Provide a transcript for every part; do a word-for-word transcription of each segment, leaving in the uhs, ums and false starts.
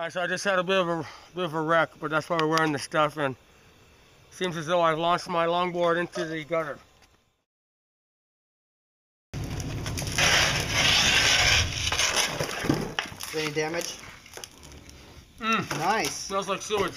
Alright, so I just had a bit of a bit of a wreck, but that's why we're wearing this stuff, and seems as though I've launched my longboard into the gutter. Is there any damage? Mm. Nice. Smells like sewage.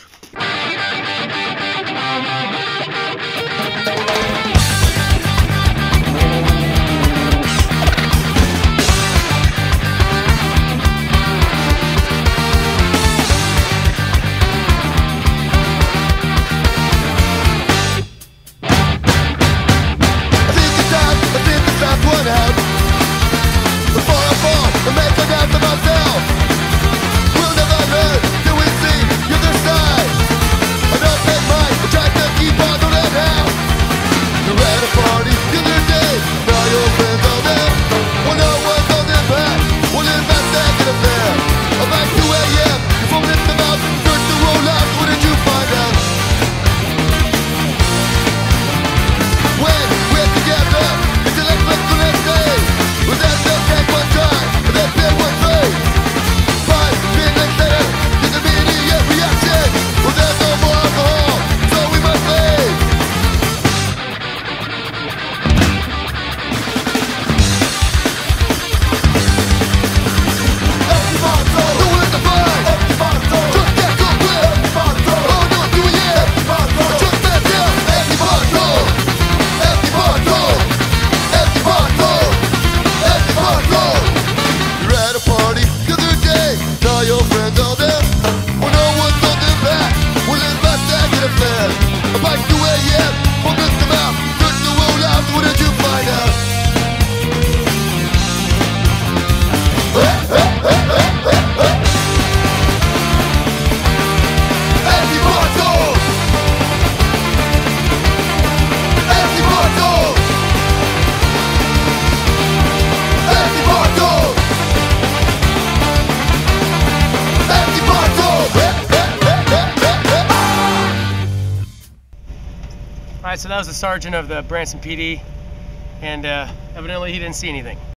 Alright, so that was the sergeant of the Branson P D, and uh, evidently he didn't see anything.